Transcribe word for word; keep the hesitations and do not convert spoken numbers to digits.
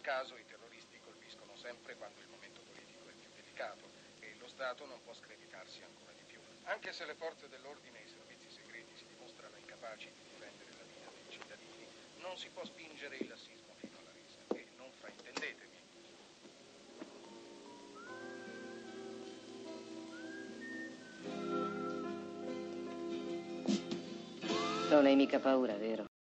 caso i terroristi colpiscono sempre quando il momento politico è più delicato e lo Stato non può screditarsi ancora di più. Anche se le forze dell'ordine e i servizi segreti si dimostrano incapaci di difendere la vita dei cittadini, non si può spingere il lassismo fino alla resa. E non fraintendetemi. Non hai mica paura, vero?